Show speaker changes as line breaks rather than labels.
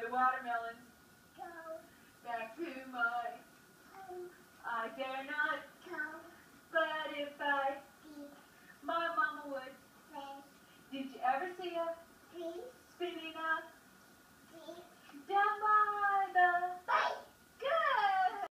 watermelons. Back to my home. I dare not.